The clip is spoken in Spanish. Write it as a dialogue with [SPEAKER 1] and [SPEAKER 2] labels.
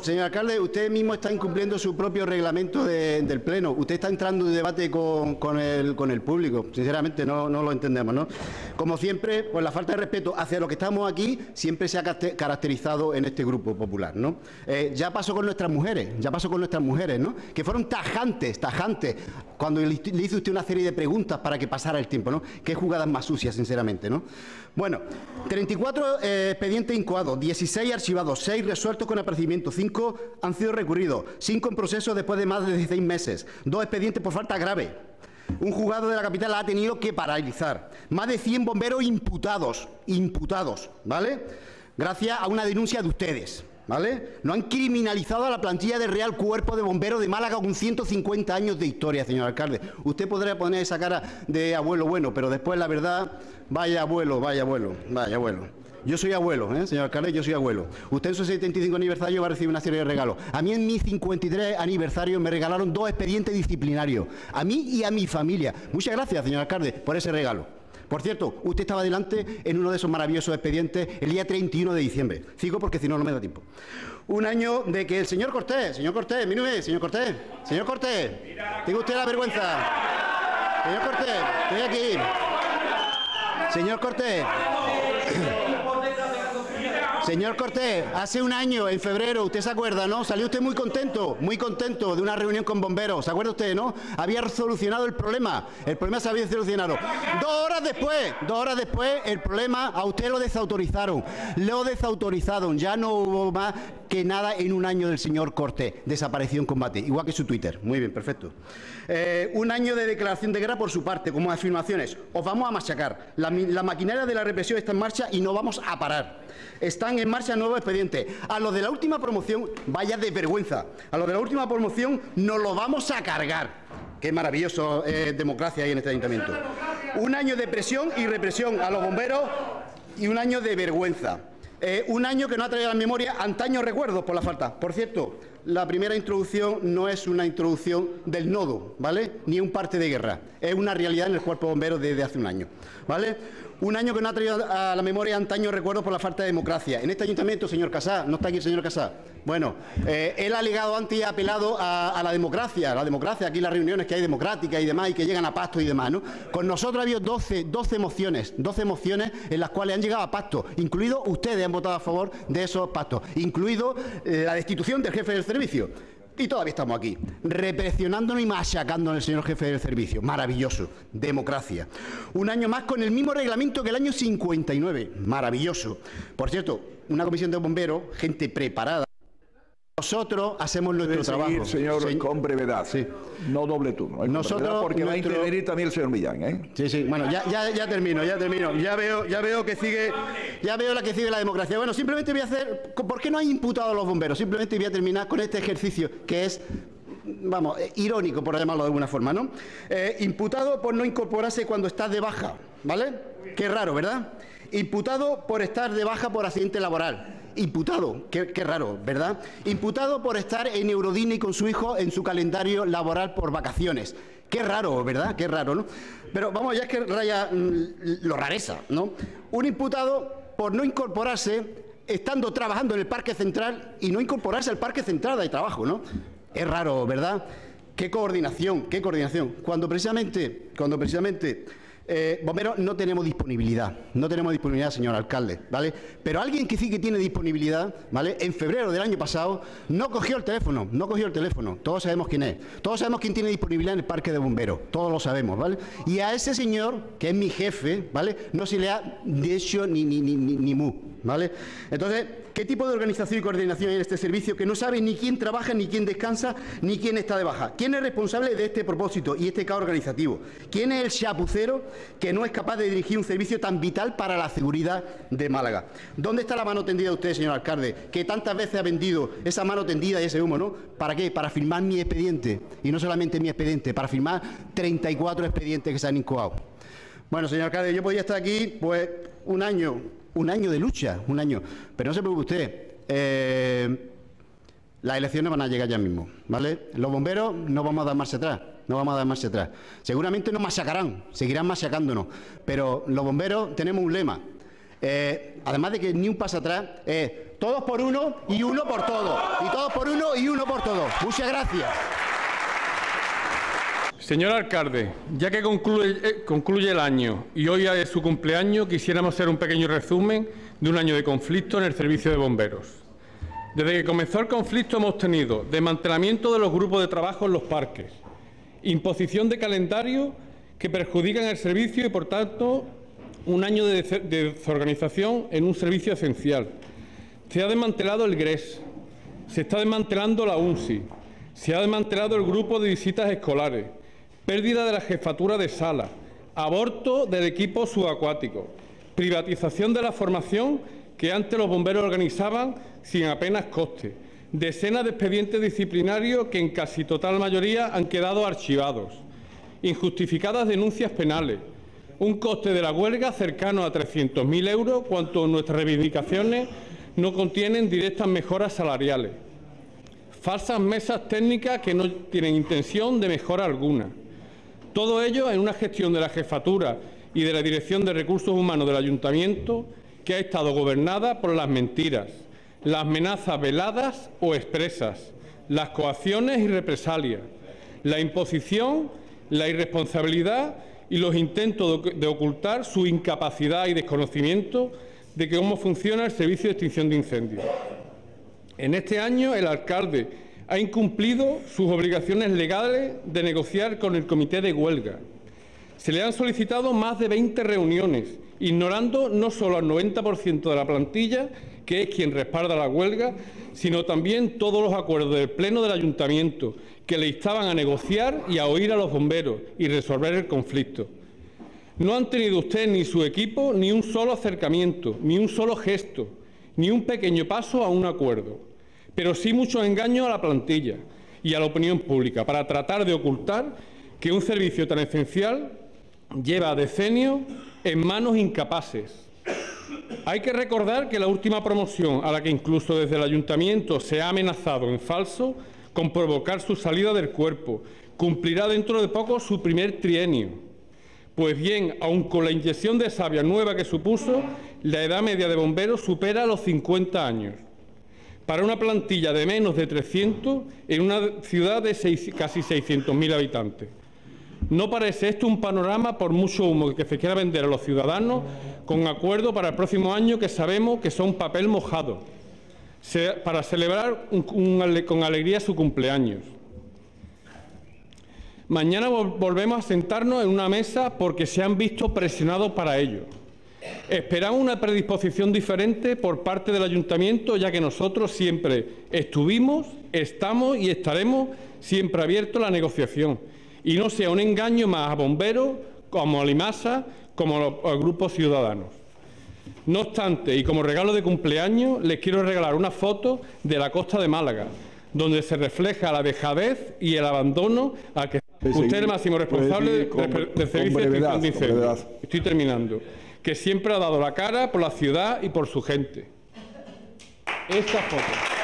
[SPEAKER 1] señor alcalde, usted mismo está incumpliendo su propio reglamento del Pleno. Usted está entrando en debate con el público. Sinceramente, no lo entendemos, ¿no? Como siempre, pues la falta de respeto hacia lo que estamos aquí siempre se ha caracterizado en este grupo popular, ¿no? Ya pasó con nuestras mujeres, ¿no? Que fueron tajantes, cuando le hizo usted una serie de preguntas para que pasara el tiempo, ¿no? Qué jugadas más sucias, sinceramente, ¿no? Bueno, 34 expedientes incoados, 16 archivados, 6 resueltos con apercibimiento, 5 han sido recurridos, 5 en proceso después de más de 16 meses, 2 expedientes por falta grave. Un juzgado de la capital ha tenido que paralizar. Más de 100 bomberos imputados, ¿vale? Gracias a una denuncia de ustedes, ¿vale? No han criminalizado a la plantilla del Real Cuerpo de Bomberos de Málaga con 150 años de historia, señor alcalde. Usted podría poner esa cara de abuelo bueno, pero después, la verdad, vaya abuelo. Yo soy abuelo, señor alcalde, yo soy abuelo. Usted en su 75 aniversario va a recibir una serie de regalos. A mí en mi 53 aniversario me regalaron 2 expedientes disciplinarios. A mí y a mi familia. Muchas gracias, señor alcalde, por ese regalo. Por cierto, usted estaba delante en uno de esos maravillosos expedientes el día 31 de diciembre. Sigo porque si no, no me da tiempo. Un año de que el señor Cortés, míreme, señor Cortés, tenga usted la vergüenza. Señor Cortés, estoy aquí. Señor Cortés. Señor Cortés, hace un año, en febrero, usted se acuerda, ¿no? Salió usted muy contento de una reunión con bomberos. ¿Se acuerda usted, no? Había solucionado el problema se había solucionado. 2 horas después, el problema a usted lo desautorizaron. Ya no hubo más que nada en un año del señor Cortés. Desapareció en combate, igual que su Twitter. Muy bien, perfecto. Un año de declaración de guerra por su parte, como afirmaciones. Os vamos a machacar. La maquinaria de la represión está en marcha y no vamos a parar. Están en marcha nuevos expedientes. A los de la última promoción, vaya de vergüenza. A los de la última promoción nos lo vamos a cargar. Qué maravilloso democracia hay en este ayuntamiento. Un año de presión y represión a los bomberos y un año de vergüenza. Un año que no ha traído a la memoria antaños recuerdos por la falta. Por cierto, la primera introducción no es una introducción del nodo, ¿vale? Ni un parte de guerra. Es una realidad en el cuerpo de bomberos desde hace un año, ¿vale? Un año que no ha traído a la memoria antaños recuerdos por la falta de democracia. En este ayuntamiento, señor Casá, no está aquí el señor Casá. Bueno, él ha alegado antes y ha apelado a la democracia, aquí las reuniones que hay democráticas y demás, y que llegan a pactos y demás, ¿no? Con nosotros ha habido 12 mociones en las cuales han llegado a pactos, incluido ustedes han votado a favor de esos pactos, incluido la destitución del jefe del servicio. Y todavía estamos aquí, represionándonos y machacándonos al señor jefe del servicio. Maravilloso. Democracia. Un año más con el mismo reglamento que el año 59. Maravilloso. Por cierto, una comisión de bomberos, gente preparada. Nosotros hacemos nuestro trabajo.
[SPEAKER 2] Señor, con brevedad.
[SPEAKER 1] Sí.
[SPEAKER 2] No doble turno.
[SPEAKER 1] Nosotros,
[SPEAKER 2] porque va a intervenir también el señor Millán, ¿eh?
[SPEAKER 1] Sí. Bueno, ya termino. Ya veo que sigue. Ya veo la que sigue la democracia. Bueno, simplemente voy a hacer. ¿Por qué no hay imputado a los bomberos? Simplemente voy a terminar con este ejercicio que es, vamos, irónico, por llamarlo de alguna forma, ¿no? Imputado por no incorporarse cuando estás de baja, ¿vale? Qué raro, ¿verdad? Imputado por estar de baja por accidente laboral. Imputado, qué raro, ¿verdad? Imputado por estar en Eurodisney con su hijo en su calendario laboral por vacaciones. Qué raro, ¿verdad? Qué raro, ¿no? Pero vamos, ya es que raya lo rareza, ¿no? Un imputado por no incorporarse, estando trabajando en el Parque Central y no incorporarse al Parque Central de trabajo, ¿no? Es raro, ¿verdad? Qué coordinación, qué coordinación. Cuando precisamente bomberos no tenemos disponibilidad, señor alcalde, ¿vale? Pero alguien que sí que tiene disponibilidad, ¿vale? En febrero del año pasado no cogió el teléfono, todos sabemos quién es, todos sabemos quién tiene disponibilidad en el parque de bomberos, todos lo sabemos, ¿vale? Y a ese señor, que es mi jefe, ¿vale? No se le ha dicho ni mu, ¿vale? Entonces, ¿qué tipo de organización y coordinación hay en este servicio que no sabe ni quién trabaja, ni quién descansa, ni quién está de baja? ¿Quién es responsable de este propósito y este caos organizativo? ¿Quién es el chapucero que no es capaz de dirigir un servicio tan vital para la seguridad de Málaga? ¿Dónde está la mano tendida de usted, señor alcalde, que tantas veces ha vendido esa mano tendida y ese humo, ¿no? ¿Para qué? Para firmar mi expediente, y no solamente mi expediente, para firmar 34 expedientes que se han incoado. Bueno, señor alcalde, yo podía estar aquí, pues, un año de lucha, pero no se preocupe usted, las elecciones van a llegar ya mismo, ¿vale? Los bomberos no vamos a dar marcha atrás, Seguramente nos machacarán, seguirán machacándonos, pero los bomberos tenemos un lema: además de que ni un paso atrás, todos por uno y uno por todo. Y todos por uno y uno por todo. Muchas gracias.
[SPEAKER 3] Señor alcalde, ya que concluye el año y hoy es su cumpleaños, quisiéramos hacer un pequeño resumen de un año de conflicto en el servicio de bomberos. Desde que comenzó el conflicto hemos tenido desmantelamiento de los grupos de trabajo en los parques, imposición de calendarios que perjudican el servicio y, por tanto, un año de desorganización en un servicio esencial. Se ha desmantelado el GRES, se está desmantelando la UNSI, se ha desmantelado el grupo de visitas escolares, pérdida de la jefatura de sala, aborto del equipo subacuático, privatización de la formación que antes los bomberos organizaban sin apenas coste, decenas de expedientes disciplinarios que en casi total mayoría han quedado archivados, injustificadas denuncias penales, un coste de la huelga cercano a 300.000 euros, cuanto nuestras reivindicaciones no contienen directas mejoras salariales, falsas mesas técnicas que no tienen intención de mejora alguna. Todo ello en una gestión de la jefatura y de la Dirección de Recursos Humanos del Ayuntamiento que ha estado gobernada por las mentiras, las amenazas veladas o expresas, las coacciones y represalias, la imposición, la irresponsabilidad y los intentos de ocultar su incapacidad y desconocimiento de cómo funciona el servicio de extinción de incendios. En este año, el alcalde ha incumplido sus obligaciones legales de negociar con el comité de huelga. Se le han solicitado más de 20 reuniones, ignorando no solo al 90% de la plantilla, que es quien respalda la huelga, sino también todos los acuerdos del Pleno del Ayuntamiento, que le instaban a negociar y a oír a los bomberos y resolver el conflicto. No han tenido usted ni su equipo ni un solo acercamiento, ni un solo gesto, ni un pequeño paso a un acuerdo, pero sí muchos engaños a la plantilla y a la opinión pública para tratar de ocultar que un servicio tan esencial lleva decenios en manos incapaces. Hay que recordar que la última promoción, a la que incluso desde el Ayuntamiento se ha amenazado en falso con provocar su salida del cuerpo, cumplirá dentro de poco su primer trienio. Pues bien, aun con la inyección de savia nueva que supuso, la edad media de bomberos supera los 50 años. Para una plantilla de menos de 300 en una ciudad de casi 600.000 habitantes. No parece esto un panorama, por mucho humo que se quiera vender a los ciudadanos, con acuerdo para el próximo año que sabemos que son papel mojado, para celebrar con alegría su cumpleaños. Mañana volvemos a sentarnos en una mesa porque se han visto presionados para ello. Esperamos una predisposición diferente por parte del Ayuntamiento, ya que nosotros siempre estuvimos, estamos y estaremos siempre abiertos a la negociación. Y no sea un engaño más a bomberos, como a Limasa, como a grupos ciudadanos. No obstante, y como regalo de cumpleaños, les quiero regalar una foto de la costa de Málaga, donde se refleja la dejadez y el abandono al que usted es el máximo responsable del servicio de extinción de incendios. Estoy terminando. Que siempre ha dado la cara por la ciudad y por su gente. Esta foto.